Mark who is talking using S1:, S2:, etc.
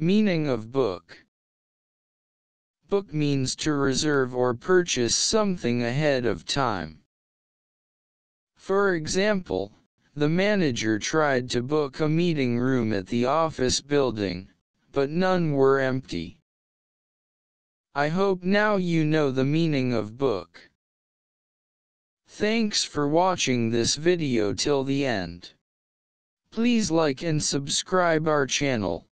S1: Meaning of book. Book means to reserve or purchase something ahead of time. For example, the manager tried to book a meeting room at the office building, but none were empty. I hope now you know the meaning of book. Thanks for watching this video till the end. Please like and subscribe our channel.